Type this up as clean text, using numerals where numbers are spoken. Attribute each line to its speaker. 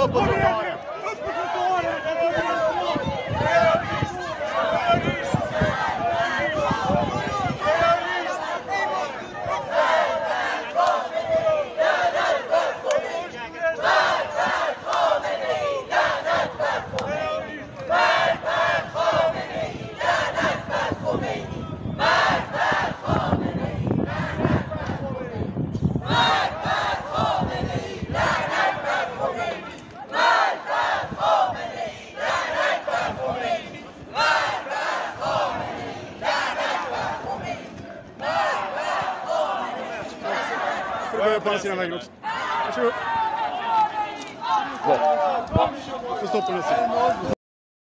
Speaker 1: Stå på trottoaren! På den sidan vägen också. Varsågod. Bra. Så stoppar den sig.